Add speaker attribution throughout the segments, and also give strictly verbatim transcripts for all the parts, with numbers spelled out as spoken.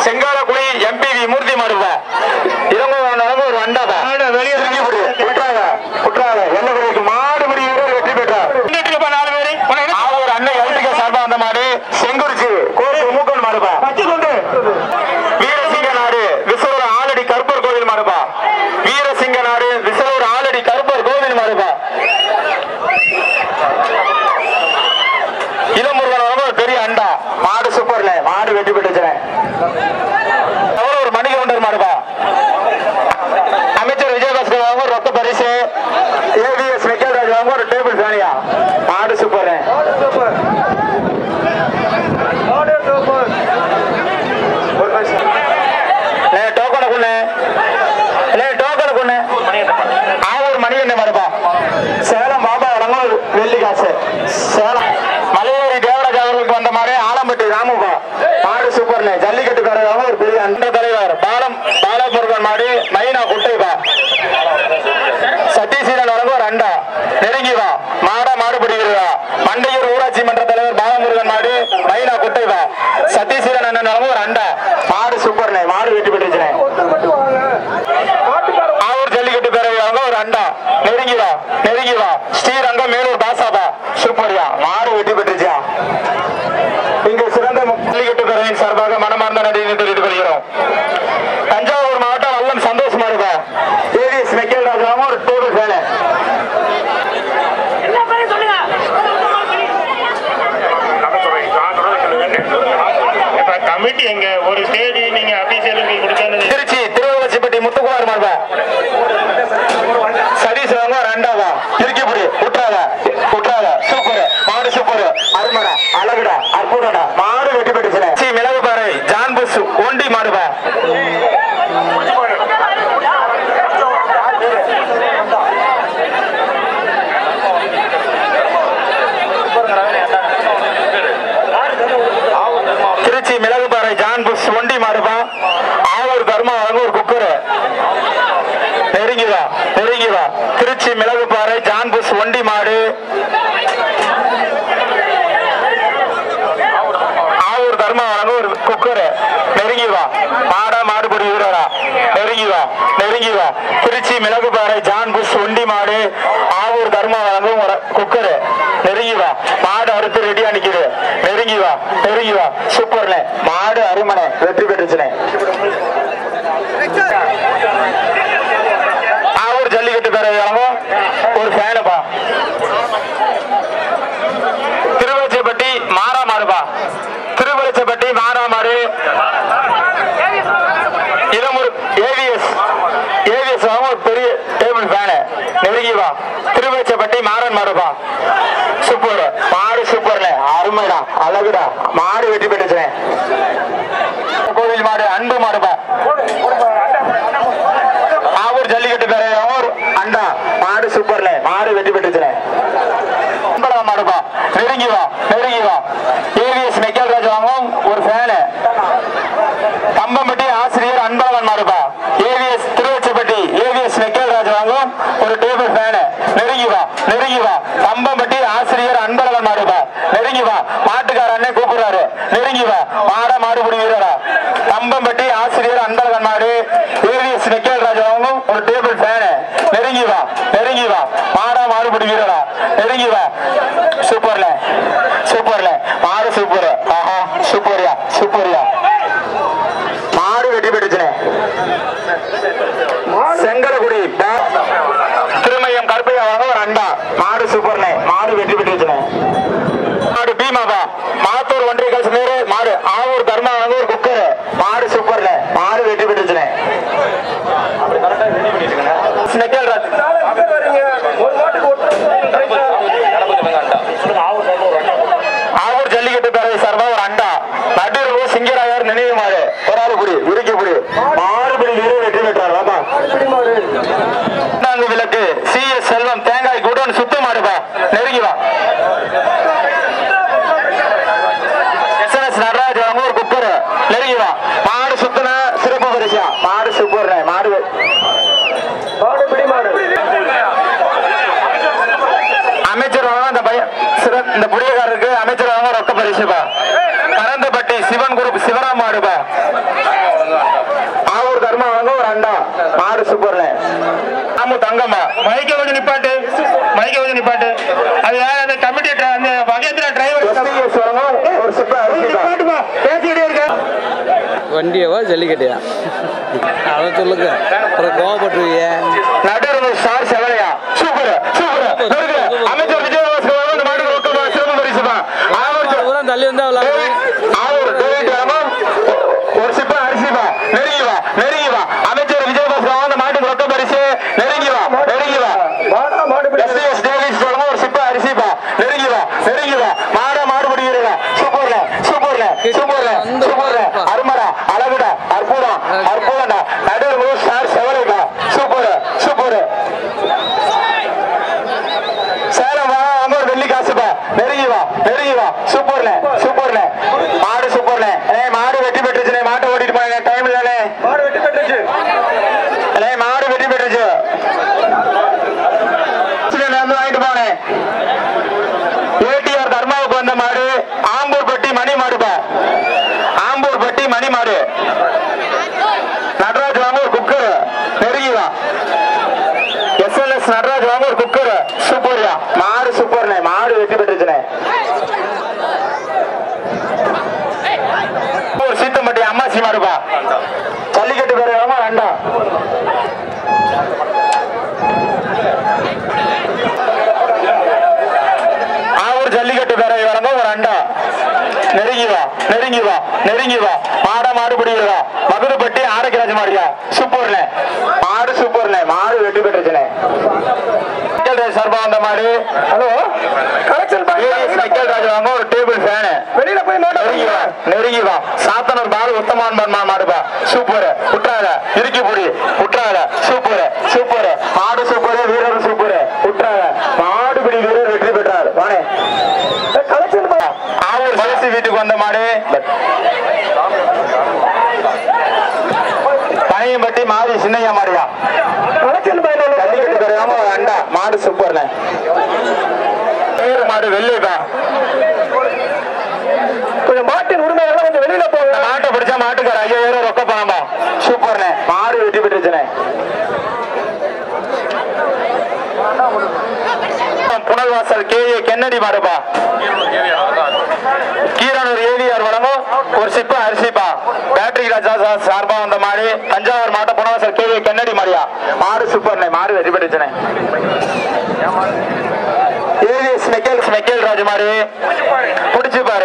Speaker 1: செங்காலக்குடி MPV மூர்த்தி மாடுப்பா இவங்க ஒரு அண்டாதா வெளியே குற்றாக குற்றாக எல்லைக்கு மாடுபடி வெற்றி பெற்றார் நாலு பேரு ஒரு அண்ணன் எலக்ட்ரிக்கல் சார்பா வந்த மாடு செங்குறிச்சி கோரி மூக்கன் மாடுப்பா வீரசிங்க நாடு விசலூர் ஆலடி கருப்பர் கோவில் மாடுப்பா வீரசிங்க நாடு விசலூர் ஆலடி கருப்பர் கோவில் மாடுப்பா இளமுருகன் ஒரு பெரிய அண்டா மாடு சூப்பர்ல மாடு வெற்றி பெற்றுச்சு ஒரு மணிகண்டர் மாடுப்பா அமைச்சர் விஜயபாஸ்கர் வாங்க ஒரு ரொக்க பரிசு ஏவிஎஸ் வெங்கடராஜ் வாங்க ஒரு டேபிள் ஃபேனியா மாடு சூப்பர் டோக்கனை கொண்டு டோக்கனை கொண்டு ஆவூர் மணிகண்ட மாடுப்பா சேலம் பாபா வழங்க வெள்ளி காசு சேலம் மலையேறி தேவராஜ் அவர்களுக்கு வந்த மாதிரி ஆலம்பட்டி ராமுபா மாடு சூப்பர்ல ஜல்லிக்கட்டு காரராக ஒரு பெரிய அண்ட தலைவர் பாலம் பாலமுருகன் மாடு மைனா குட்டைப்பா சத்தீஸ்வரன் வழங்க ஒரு அண்டா நெருங்கி வா மாடா மாடுபிடிக்கிறதா மண்டையூர் ஊராட்சி மன்ற தலைவர் பாலமுருகன் மாடு மைனா குட்டைப்பா சத்தீஸ்வரன் அண்ணன் வழங்க ஒரு அண்டா மாடு சூப்பர்ல மாடு வெற்றி பெற்றுச்சு ஆவூர் ஜல்லிக்கட்டு பேரவை வழங்க ஒரு அண்டா நெருங்கி வா நெருங்கி வா ஸ்ரீரங்கம் மேலூர் பாசாபா சூப்பர்யா மாடு வெற்றி பெற்றுச்சா இங்கு சிறந்த ஜல்லிக்கட்டு பேரவையின் சார்பாக மனமார்ந்த நன்றியை தெரிவித்துக் கொள்கிறோம். தஞ்சாவூர் மாவட்டம் வல்லம் சந்தோஷமா இருக்கா ஏவிஎஸ் மெக்கேல் ராஜாவும் ஒரு டேபிள் ஃபேனு
Speaker 2: கமிட்டி எங்க ஒரு ஸ்டேஜ் நீங்க அபிஷியலுக்கு கொடுத்தது
Speaker 1: திருச்சி திருவள்ளச்சிப்பட்டி முத்துக்குமார் மார்பா சதீஷ் வாங்க ரெண்டாவா திருக்கிப்புடி குற்றாதா குற்றாதா சூப்பர் மாடு சூப்பர் அருமடா அழகுடா அற்புதடா மாடு வெற்றி பெற்றுச்சு மிளகு பாறை ஜான் புஷ் ஒண்டி மாடுபா திருச்சி மிளகு பாறை ஜான் புஷ் ஒண்டி மாடுபா ஆவூர் தர்மா வழங்க ஒரு குக்கரு நெருங்கிவா நெருங்கிவா திருச்சி மிளகு பாறை ஜான் புஷ் ஒண்டி மாடு ஆவூர் தர்மா வழங்க ஒரு குக்கரு நெருங்கிவா மாடா மாடுபடி வீரரா நெருங்கிவா நெருங்கிவா திருச்சி மிளகு பாறை ஜான் புஷ் ஒண்டி மாடு ஆவூர் தர்மா வழங்கும் ஒரு குக்கரு நெருங்கிவா மாடு அறுத்து ரெடியா நிக்குது நெருங்கிவா நெருங்கிவா சூப்பர்ல மாடு அருமனை வெற்றி பெற்றுச்சுனே ஆவூர் ஜல்லிக்கட்டு பேரவை வழங்கும் ஒரு ஃபேனுப்பா திருவச்சப்பட்டி மாறா மாடுப்பா திருவச்சப்பட்டி மாறா மாடு இளமுரு ஏவிஎஸ் ஏவிஎஸ் ஒரு பெரிய டேபிள் ஃபேனு நெருங்கிவா திருவச்சப்பட்டி மாறன் மாடுப்பா சூப்பர் மாடு சூப்பர்ல அருமைடா அழகுடா மாடு வெற்றி பெற்றுச்சு கோவில் மாடு அன்பு மாடுப்பா ஆவூர் ஜல்லிக்கட்டு பேரவையாவும் அண்டா மாடு சூப்பர்ல மாடு வெற்றி பெற்றுச்சு மாடுப்பா நெருங்கி வா நெருங்கி வா ஏவிஎஸ் மெக்கேல் ராஜ் வாங்கும் ஒரு ஃபேனு கம்பம்பட்டி ஆசிரியர் அன்பழகன் மாடுப்பா AVS Thiruvachapatti AVS Michael Raj வாங்கும் ஒரு டேபிள் ஃபேனு நெருங்கி வா நெருங்கி வா கம்பம்பட்டி ஆசிரியர் அன்பழகன் மாடுப்பா நெருங்கி வா மாட்டுக்கார அண்ணன் கூப்பிடுறாரு நெருங்கி வா மாட மாடுபிடி வீரரா கம்பம்பட்டி ஆசிரியர் அன்பழகன் மாடு ஏவிஎஸ் மெக்கேல் ராஜ் வாங்கும் ஒரு டேபிள் ஃபேனு நெருங்கி வா நெருங்கி வா மாடா மாடுபிடி வீரரா நெருங்கி வா சூப்பர்ல சூப்பர்ல மாடு சூப்பர் ஆஹா சூப்பர்யா சூப்பர்யா மாடு வெற்றி பெற்றுச்சுனே செங்கலகுடி திருமயம் கருப்பையா வாங்க ஒரு அண்டா மாடு சூப்பர்னே மாடு வெற்றி பெற்றுச்சுனே மாடு பீமாவா மாத்தூர் ஒன்றிய கல்ஸ் நேரு மாடு ஆவூர் தர்மா வாங்க ஒரு குக்கரு மாடு சூப்பர்ல மாடு வெற்றி பெற்றுச்சுனே ஆவூர் ஜல்லிக்கட்டு பேரவை சார்பா ஒரு அண்டா நடுவு சிங்கராயர் நினைவு மாடு பொறாதுபுடி விருக்கிபுடி மாறுபடி வீரர் வெற்றி பெற்றார் நான்கு விளக்கு சி எஸ் செல்வம் தேங்காய் குடோன் சுத்த மாடுபா நெருங்கி வா எஸ் என் எஸ் நடராஜ் அவங்க ஒரு குக்கர் நெருங்கி வா மாடு சுத்தின சிறப்பு பரிசா மாடு சூப்பர் மாடு அமைச்சர் அந்த பையன் இந்த புடியக்காரருக்கு அமைச்சர் ரொக்க பரிசுப்பா கரந்தப்பட்டி சிவன் குரூப் சிவராம் மாடுபா சூப்பர்ல ஆமா தங்கம்மா
Speaker 2: மைக்க கொஞ்சம் நிப்பாட்டு மைக்க கொஞ்சம் நிப்பாட்டு அது யார் அந்த கமிட்டி அந்த மகேந்திரா டிரைவர்
Speaker 1: ஒரு சிப்பா பேசிக்கிட்டே இருக்க
Speaker 3: வண்டியவா ஜல்லிக்கட்டையா அதை சொல்லுங்க அப்புறம் கோவப்பட்டுருவீங்க
Speaker 1: நடுவர் சார் செவலையா சூப்பர் சூப்பர் அமைச்சர் விஜயபாஸ்கர் இந்த மாடு ரொக்கமா சிறப்பு பரிசுமா
Speaker 3: பூரா தள்ளி வந்தா விளாடுங்க
Speaker 1: ஒரு சிப்பா அரிசிப்பா நெருங்கி வா நெருங்கி வா அமைச்சர் விஜயபாஸ்கர் அந்த மாட்டுக்கு ரொக்க பரிசு நெருங்கி வா நெருங்கி வா எஸ்எஸ் டேவிஸ் ஒரு சிப்பா அரிசிப்பா நெருங்கி வா நெருங்கி வா மாட மாடுபடி வீரரா சூப்பர்ல சூப்பர்ல சூப்பர்ல சூப்பர்ல அருமரா அழகுடா அற்புதம் அற்புதம்டா நடுவர் சார் செவலைப்பா சூப்பர் சூப்பர் சேலம் வா அங்க ஒரு வெள்ளி காசுப்பா நெருங்கி வா நெருங்கி வா சூப்பர்ல சூப்பர்ல மாடு சூப்பர்ல ஏ மாடு வெற்றி பெற்றுச்சு மாட்டை ஓட்டிட்டு போங்க டைம் இல்லனே மாடு வெற்றி பெற்றுச்சு ஏ மாடு வெற்றி பெற்றுச்சு வாங்கிட்டு போனேன் ஏடிஆர் தர்மாவுக்கு வந்த மாடு ஆம்பூர் பட்டி மணி மாடுப்பா ஆம்பூர் பட்டி மணி மாடு நடராஜ் வாங்க ஒரு குக்கர் நெருங்கிவா எஸ்எல்எஸ் நடராஜ் வாங்க ஒரு குக்கர் சூப்பர்யா மாடு சூப்பர்னே மாடு வெற்றி பெற்றுச்சுனே ஒரு சீத்தம்பட்டி அம்மாசி மாடுப்பா ஜல்லிக்கட்டு பேர் ரெண்டா ஆவூர் ஜல்லிக்கட்டு பேரை வரங்க ஒரு அண்டா நெருங்கி வா நெருங்கி வா நெருங்கி வா மாட மாடு பிடிக்கிறா மதுரைப்பட்டி ஆரோக்கியராஜ் மாடியா சூப்பர்ல மாடு சூப்பர்ல மாடு வெற்றி பெற்றுச்சுனே சார்பா வந்த மாடு ஹலோ கலெக்ஷன் ராஜ் வாங்க ஒரு டேபிள் ஃபேன் வெளியில போய் நெருங்கி வா நெருங்கி வா சாத்தனூர் மாடு உத்தமான் பன்மா மாடுப்பா சூப்பர் குற்றால இறுக்கி புடி குற்றால சூப்பர் சூப்பர் மாடு சூப்பர் வீரர் சூப்பர் குற்றால மாடுபிடி வீரர் வெற்றி பெற்றார் வானே கலெக்ஷன் ஆவூர் வளர்ச்சி வீட்டுக்கு வந்த மாடு பனையம்பட்டி மாறி சின்னையா மாடியா அண்டா மாடு சூப்பர்ல மாடு வெள்ளைப்பா கொஞ்சம் மாட்டின் உரிமை எல்லாம் கொஞ்சம் வெளியில போங்க மாட்டை பிடிச்சா மாட்டுக்கார ஐயாயிரம் ரொக்க பணமா சூப்பர்னே மாடு வெற்றி பெற்றுச்சுனே புனல்வாசல் கே ஏ கென்னடி மாடுப்பா கீரனூர் ஏவிஆர் வழங்கும் ஒரு சிப்பா அரிசிப்பா பேட்டரி ராஜா சார்பா வந்த மாடு தஞ்சாவூர் மாவட்டம் புனல்வாசல் கே ஏ கென்னடி மாடியா மாடு சூப்பர்னே மாடு வெற்றி பெற்றுச்சுனே ஏவிஎஸ் மெக்கேல் மெக்கேல் ராஜ் மாடு பிடிச்சு பாரு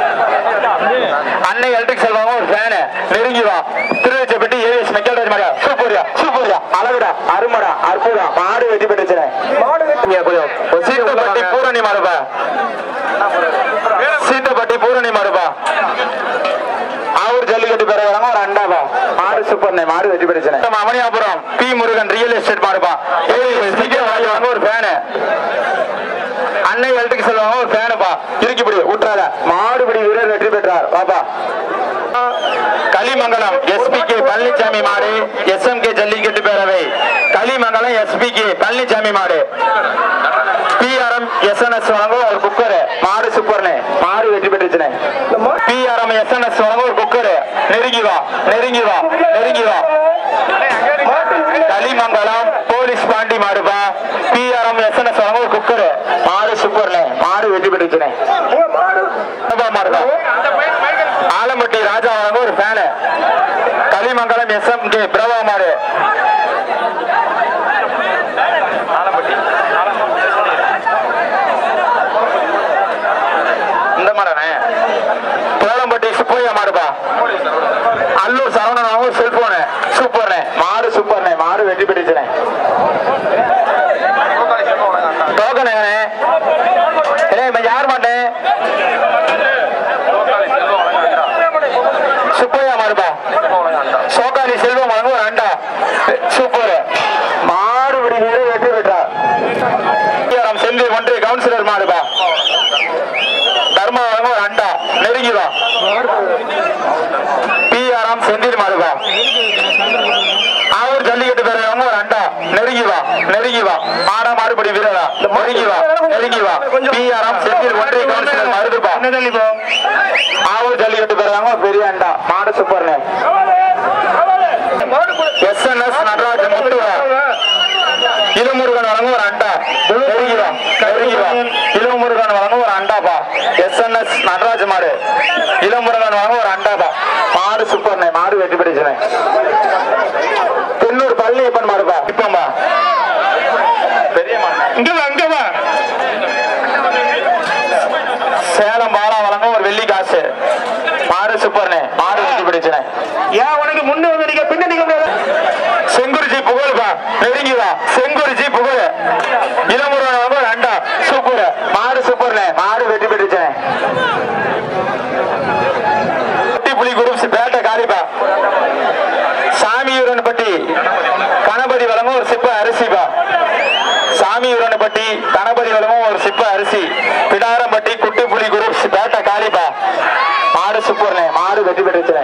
Speaker 1: அன்னை எலக்ட்ரிக் செல்வாங்க ஒரு ஃபேனு நெருங்கி வா திருவச்சப்பட்டி ஏவிஎஸ் மெக்கேல் ராஜ் மாடியா சூப்பர்யா சூப்பர்யா அழகுடா அருமடா அற்புதம் மாடு வெற்றி பெற்றுச்சுனே சீத்தப்பட்டி பூரணி மாடுப்பா சீத்தப்பட்டி பூரணி மாடுப்பா ஆவூர் ஜல்லிக்கட்டு பேர வராங்க ஒரு அண்டாப்பா மாடு சூப்பர்னே மாடு வெற்றி பெற்றுச்சுனே Maniyapuram P Murugan real estate மாடுப்பா ஒரு ஃபேனு அன்னை எலக்ட்ரிக் செல்வாங்க ஒரு ஃபேனுப்பா இருக்கிப்படி விட்டுறாத மாடுபிடி வீரர் வெற்றி பெற்றார் பாப்பா களிமங்கலம் எஸ்பி கே பழனிசாமி மாடு எஸ் எம் கே ஜல்லிக்கட்டு பேரவை களிமங்கலம் எஸ்பி கே பழனிசாமி மாடு பிஆர்எம் எஸ்என்எஸ் வழங்கும் ஒரு குக்கர் மாடு சூப்பர்னே மாடு வெற்றி பெற்றுச்சுனே பிஆர்எம் எஸ்என்எஸ் வழங்கும் ஒரு குக்கர் நெருங்கி வா நெருங்கி வா நெருங்கி வா களிமங்கலம் போலீஸ் பாண்டி மாடுப்பா பிஆர்எம் எஸ்என்எஸ் வழங்கும் ஒரு குக்கர் மாடு சூப்பர்னே மாடு வெற்றி பெற்றுச்சுனே மாடுதான் ஆலம்பட்டி ராஜா வழங்க ஒரு fan Kalimangalam S M K Prabha மாடு இந்த மாடனே தோளம்பட்டி சுப்பையா மாடுப்பா அல்லூர் சரவணன் செல்போனு சூப்பர்னே மாடு சூப்பர்னே மாடு வெற்றி பெற்றுச்சுனே டோக்கன் யார் மாட்டேன் சுப்பையா மாடுப்பா சோகாலி செல்வம் வழங்க ஒரு அண்டா சூப்பர் மாடு வெற்றி பெற்றார் செந்தில் ஒன்றிய கவுன்சிலர் மாடுப்பா தர்மா வழங்க ஒரு அண்டா நெருங்கிவா பிஆர்எம் செந்தில் மாடுப்பா ஆவூர் ஜல்லிக்கட்டு பேரவங்க ஒரு அண்டா நெருங்கிவா நெருங்கிவா மாடா மாடுபடி வீரரா நெருங்கிவா நெருங்கிவா பிஆர்எம் செந்தில் ஒன்றிய கவுன்சிலர் மருதுப்பா ஆவூர் ஜல்லிக்கட்டு பேரவங்க பெரிய அண்டா மாடு சூப்பர்னு எஸ்என்எஸ் நடராஜன் முத்து இளமுருகன் வழங்கும் ஒரு அண்டாபா. எஸ் என் எஸ் நடராஜ மாடு இளமுருகன் வழங்கும் ஒரு அண்டாபா. மாடு சூப்பர்ண்ணே, மாடு வெற்றி பெற்றுச்சுண்ணே. தென்னூர் பள்ளி இப்பன் மாடுப்பா. இப்பம்பா பெரிய மாடு
Speaker 2: இங்க வா, இங்க வா.
Speaker 1: சேலம் பாலா வழங்கும் ஒரு வெள்ளி காசு. மாடு சூப்பர்ண்ணே, மாடு வெற்றி பெற்றுச்சுண்ணே.
Speaker 2: ஏன் உனக்கு முன்ன வந்து நீங்க பின்ன நீங்க
Speaker 1: செங்குறிச்சி புகழ்பா, நெருங்கி வா. செங்குறிச்சி புகழ் இளமுருகன் வழங்கும் ஒரு அண்டா. சூப்பர் மாடு சூப்பர்ண்ணே, மாடு வெற்றி பெற்றுச்சுண்ணே. புலி குரூப்ஸ் பேட்டை காரிப்பா. சாமியூரன்பட்டி கணபதி வழங்கும் ஒரு சிப்ப அரிசிப்பா. சாமியூரன்பட்டி கணபதி வழங்கும் ஒரு சிப்ப அரிசி. பிடாரம்பட்டி குட்டி புலி குரூப்ஸ் பேட்டை காரிப்பா. மாடு சூப்பர்ண்ணே, மாடு வெற்றி பெற்றுச்சுண்ணே.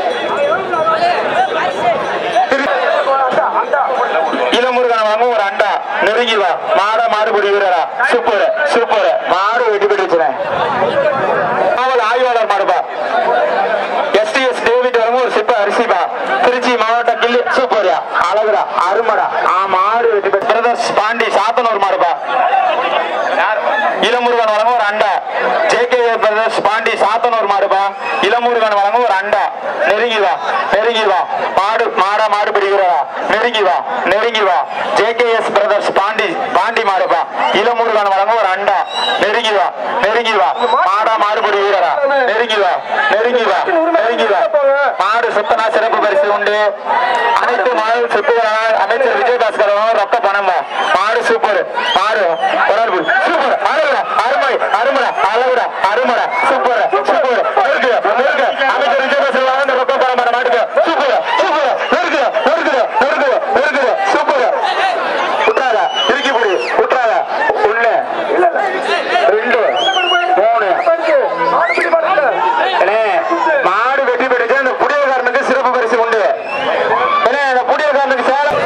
Speaker 1: இளமுருகன் வழங்கும் ஒரு அண்டா. நெருங்கி வா. மாட மாடுபடி வீரரா. சூப்பர் சூப்பர் மாடு வெற்றி பெற்றுச்சுண்ணே. ஆய்வாளர் மாடுபா. எஸ் டி எஸ் டேவிட் வழங்கும் ஒரு சிப்ப அரிசிபா. திருச்சி மாவட்டம் கிள்ளி சூப்பர்யா. அழகுடா அருமடா. ஆ மாடு வெற்றி பெற்று பிரதர்ஸ் பாண்டி சாத்தனூர் மாடுபா. இளமுருகன் வழங்கும் ஒரு அண்டா. J K brothers Pandi Sathanur மாடுபா. இளமுருகன் வழங்கும் ஒரு அண்டா. நெருங்கி வா நெருங்கி வா. மாடு மாடா மாடு பிடிக்கிறா. நெருங்கி வா நெருங்கி வா. J K S brothers Pandi Pandi மாடுபா. இளமுருகன் வழங்கும் ஒரு அண்டா. நெருங்கி வா நெருங்கி வா. மாடா மாடு பிடிக்கிறா. நெருங்கி வா நெருங்கி வா நெருங்கி வா. மாடு சுத்தனா சிறப்பு பரிசு உண்டு. அனைத்து மாடு சுத்துகிறார் அமைச்சர் விஜயபாஸ்கர் ரொக்க பணம். மாடு சூப்பர் மாடு சூப்பர் அருமடா அருமை அருமடா அழகுடா அருமடா சூப்பர் சூப்பர் இருக்கு இருக்கு. அமைச்சர் விஜயபாஸ்கர் ரொக்க பணம் பண்ண மாட்டுக்கு சூப்பர் சூப்பர் இருக்கு இருக்கு இருக்கு இருக்கு சூப்பர். விட்டாத திருக்கி புடி விட்டாத. ஒண்ணு ரெண்டு மூணு மாடு வெற்றி பெற்று அந்த புடியக்காரனுக்கு சிறப்பு பரிசு உண்டு. அந்த புடியக்காரனுக்கு சேலம்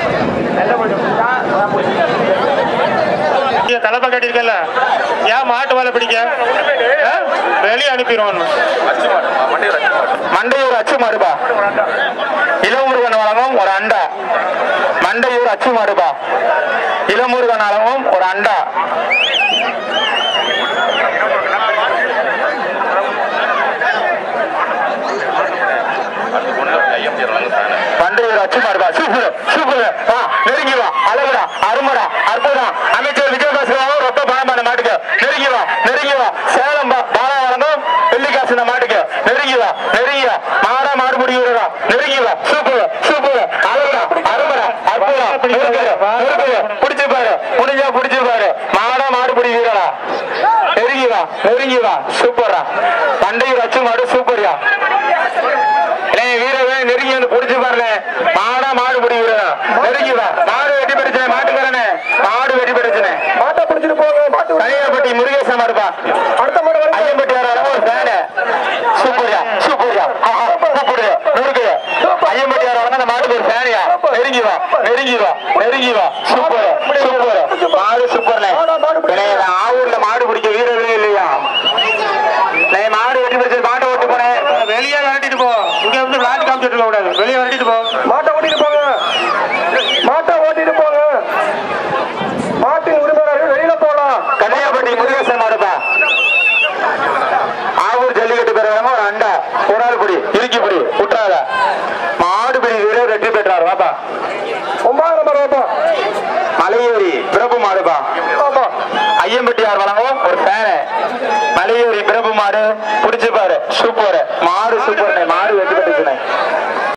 Speaker 2: தலைப்பா கட்டிருக்கல. ஏன் மாட்டு வேலை பிடிக்க வெளியே அனுப்பிடுவோம்.
Speaker 1: மண்டையூர் அச்சு மாடுபா. இளமுருகன் வழங்கும் ஒரு அண்டா. மண்டையூர் அச்சு மாடுபா. இளமுருகன் வழங்கும் ஒரு அண்டா. மண்டையூர் அச்சு மாடுபா. சூப்பர் சூப்பர் நெருங்கி வா. அழகுடா அருமடா அற்புதம். அமைச்சர் விஜயபாஸ்கர் ரொக்க பணம் பண்ண மாட்டுக்கு நெருங்கி வா நெருங்கி வா. சேலம் பாலா வழங்கும் வெள்ளிக்காசு மாட்டுக்கு நெருங்கி வா நெருங்கி வா. மாடா மாடு முடிவுறா. நெருங்கி வா. சூப்பர் சூப்பர் அழகுடா அருமடா அற்புதம். பிடிச்சு பாரு முடிஞ்சா பிடிச்சு பாரு. மாடா மாடு பிடி வீரரா. நெருங்கி வா நெருங்கி வா. சூப்பரா. மண்டையூர் அச்சு மாடு சூப்பர்யா. வீரவே நெருங்கி வந்து பிடிச்சு பாருங்க. மாடா மாடு பிடி வீரரா. நெருங்கி வா. மாடு வெட்டி பெருச்சு மாட்டுக்காரனே. மாடு வெட்டி பெருச்சுனே. மாட்டை பிடிச்சிட்டு போங்க. கையப்பட்டி முருகேசன் மாடுப்பா. அடுத்த மாடு ஐயம்பட்டி வர ஒரு ஃபேனு. சூப்பர்யா சூப்பர்யா சூப்பர் நூறுக்கு ஐயம்பட்டி வர அந்த மாட்டுக்கு ஒரு ஃபேனியா. நெருங்கி வா நெருங்கி வா நெருங்கி வா. சூப்பர் சூப்பர் மாடு சூப்பர்ண்ணே. ஆவூர்ல மாடு பிடிக்க வீரர்களே இல்லையா. மாடு வெட்டி பெருச்சு மாட்டை ஓட்டு போனேன்.
Speaker 2: வெளியே விரட்டிட்டு போ. இங்க வந்து விளாட்டு காமிச்சிட்டு இருக்க கூடாது. வெளியே விரட்டிட்டு போ.
Speaker 4: மாட்டை ஓட்டிட்டு போங்க. மாட்டை ஓட்டிட்டு போங்க. மாட்டின் உரிமையாளர்கள் வெளியில போலாம்.
Speaker 1: கன்னியாகுமரி முருகேசன் மாடுப்பா. ஆவூர் ஜல்லிக்கட்டு பெறவங்க ஒரு அண்டா. ஒரு ஆள் பிடி இறுக்கி பிடி விட்டுறாத. மாடு பிடி வீரர் வெற்றி பெற்றார். வாப்பா
Speaker 4: ஒன்பதாம் நம்பர் வாப்பா.
Speaker 1: மலையேறி பிரபு மாடுப்பா. ஐயம்பட்டியார் வழங்கும் ஒரு ஃபேனு. மலையேறி பிரபு மாடு பிடிச்சு பாரு. சூப்பர்